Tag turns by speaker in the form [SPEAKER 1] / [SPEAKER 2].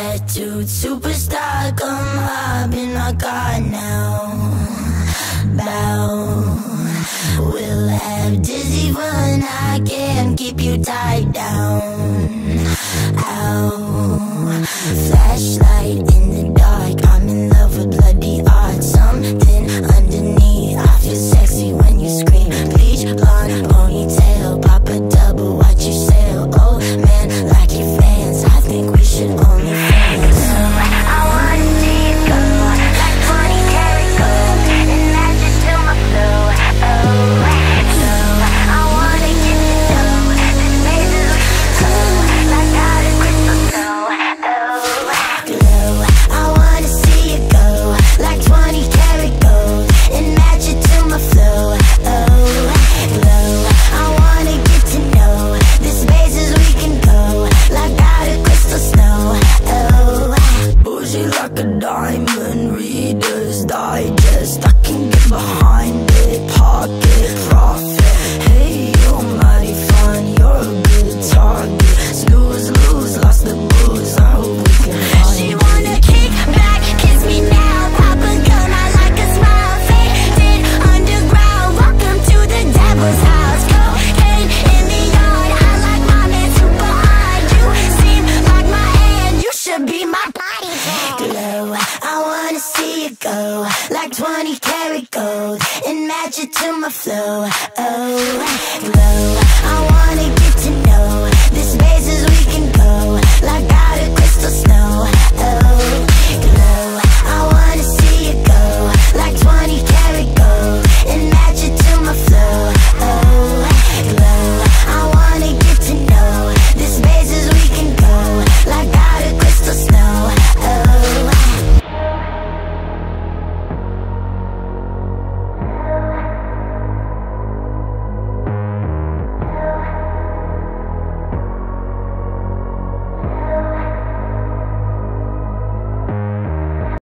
[SPEAKER 1] attitude, superstar, come hop in my car now. Bow, we'll have dizzy fun, I can't keep you tied down. Ow, flashlight in the dark, I'm in love with bloody art. Something underneath, I feel sexy when you scream. Bleach, blonde, ponytail, pop a double, watch you sail. Oh man, like your fans, I think we should OnlyFans. I wanna see you go, like 20 karat gold, and match it to my flow. Oh, so I wanna get to know the spaces we can go, like out of crystal snow. Oh, glow, I wanna see you go, like 20 karat gold, and match it to my flow. Oh, glow, I wanna get to know the spaces we can go, like out of crystal snow. Oh, Boujee like a diamond, Reader's Digest, I can get behind it, pocket profit. Hey, you're mighty fun, you're a good target. Snooze, lose, lost the booze, I hope we can find. She wanna kick back, kiss me now, pop a gun, I like a smile. Faded underground, welcome to the devil's house. Cocaine in the yard, I like my man super hard. You seem like my hand, you should be my body. Glow, I wanna see you go, like 20 karat gold, and match it to my flow. Oh, glow, I